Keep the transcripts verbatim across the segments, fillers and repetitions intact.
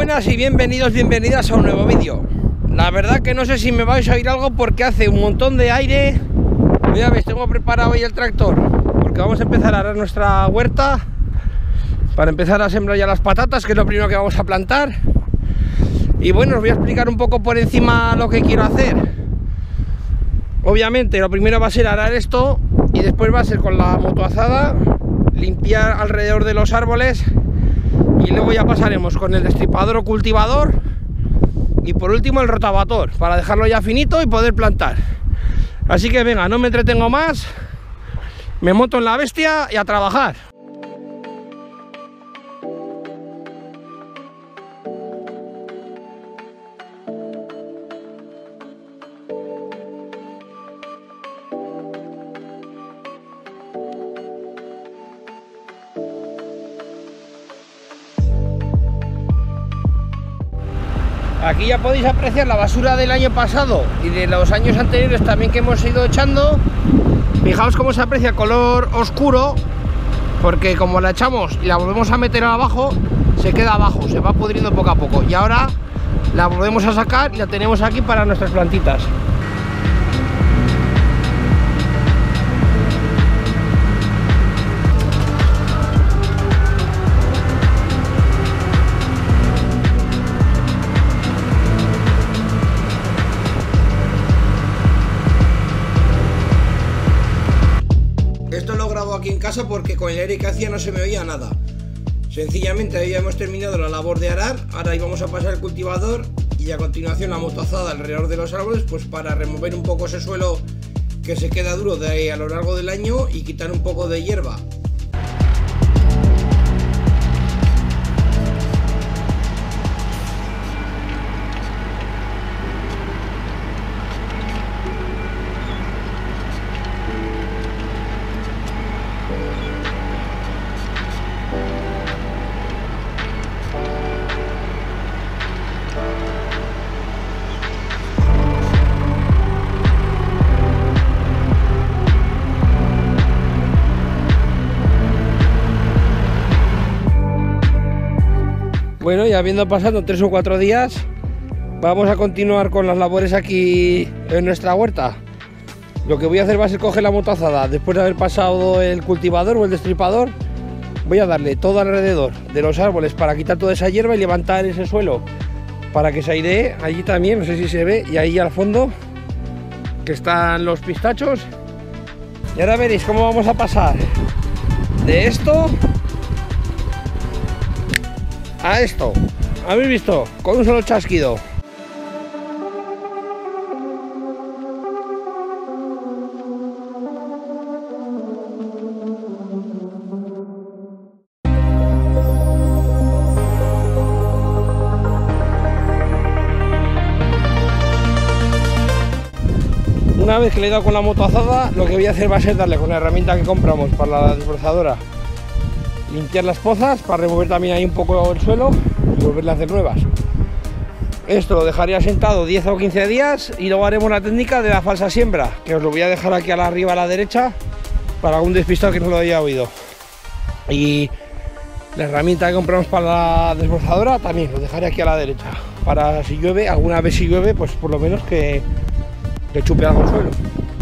Buenas y bienvenidos, bienvenidas a un nuevo vídeo. La verdad que no sé si me vais a oír algo porque hace un montón de aire. Ya veis, tengo preparado hoy el tractor porque vamos a empezar a arar nuestra huerta para empezar a sembrar ya las patatas, que es lo primero que vamos a plantar. Y bueno, os voy a explicar un poco por encima lo que quiero hacer. Obviamente lo primero va a ser arar esto y después va a ser con la motoazada limpiar alrededor de los árboles. Y luego ya pasaremos con el destripador o cultivador y por último el rotavator para dejarlo ya finito y poder plantar. Así que venga, no me entretengo más, me monto en la bestia y a trabajar. Aquí ya podéis apreciar la basura del año pasado y de los años anteriores también que hemos ido echando. Fijaos cómo se aprecia el color oscuro, porque como la echamos y la volvemos a meter abajo, se queda abajo, se va pudriendo poco a poco. Y ahora la volvemos a sacar y la tenemos aquí para nuestras plantitas. Esto lo grabo aquí en casa porque con el aire que hacía no se me oía nada. Sencillamente habíamos terminado la labor de arar, ahora íbamos a pasar el cultivador y a continuación la motoazada alrededor de los árboles, pues para remover un poco ese suelo que se queda duro de ahí a lo largo del año y quitar un poco de hierba. Bueno, y habiendo pasado tres o cuatro días, vamos a continuar con las labores aquí en nuestra huerta. Lo que voy a hacer va a ser coger la motoazada, después de haber pasado el cultivador o el destripador, voy a darle todo alrededor de los árboles para quitar toda esa hierba y levantar ese suelo para que se airee allí también, no sé si se ve, y ahí al fondo que están los pistachos. Y ahora veréis cómo vamos a pasar de esto a esto. ¿Habéis visto? Con un solo chasquido. Una vez que le he dado con la motoazada, lo que voy a hacer va a ser darle con la herramienta que compramos para la desbrozadora, limpiar las pozas para remover también ahí un poco el suelo y volverle a hacer nuevas. Esto lo dejaría sentado diez o quince días y luego haremos la técnica de la falsa siembra, que os lo voy a dejar aquí a la arriba a la derecha para algún despistado que no lo haya oído. Y la herramienta que compramos para la desbrozadora también lo dejaré aquí a la derecha para si llueve, alguna vez si llueve, pues por lo menos que, que chupe algo el suelo.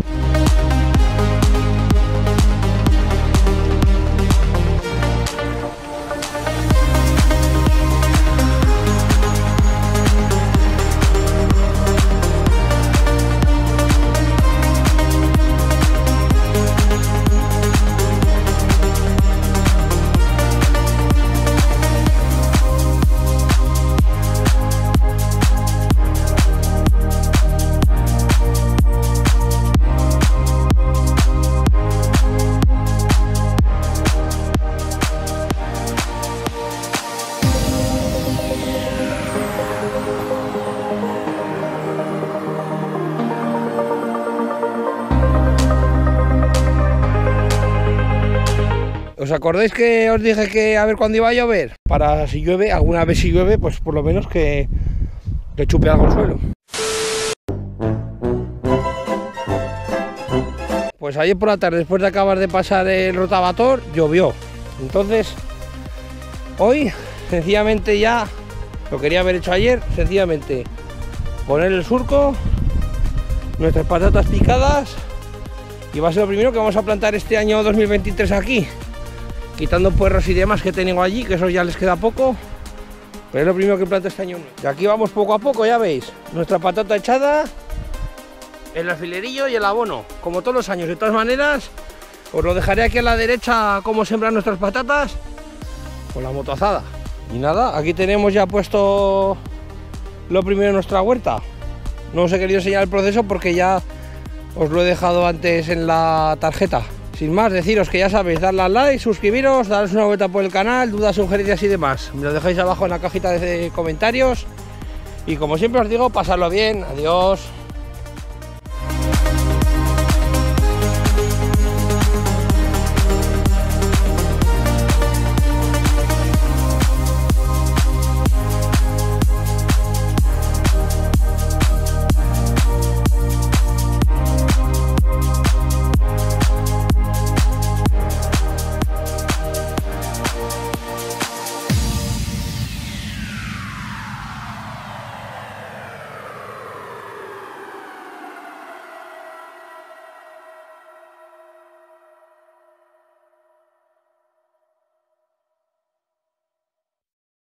¿Os acordáis que os dije que a ver cuándo iba a llover? Para si llueve, alguna vez si llueve, pues por lo menos que, que chupe algo el suelo. Pues ayer por la tarde, después de acabar de pasar el rotavator, llovió. Entonces, hoy sencillamente ya Lo quería haber hecho ayer, sencillamente poner el surco, nuestras patatas picadas, y va a ser lo primero que vamos a plantar este año dos mil veintitrés aquí, quitando puerros y demás que tengo allí, que eso ya les queda poco, pero es lo primero que planto este año. Y aquí vamos poco a poco, ya veis, nuestra patata echada, el alfilerillo y el abono, como todos los años. De todas maneras, os lo dejaré aquí a la derecha cómo sembrar nuestras patatas con la motozada. Y nada, aquí tenemos ya puesto lo primero en nuestra huerta. No os he querido enseñar el proceso porque ya os lo he dejado antes en la tarjeta. Sin más, deciros que ya sabéis, darle al like, suscribiros, daros una vuelta por el canal, dudas, sugerencias y demás. Me lo dejáis abajo en la cajita de comentarios. Y como siempre os digo, pasadlo bien. Adiós.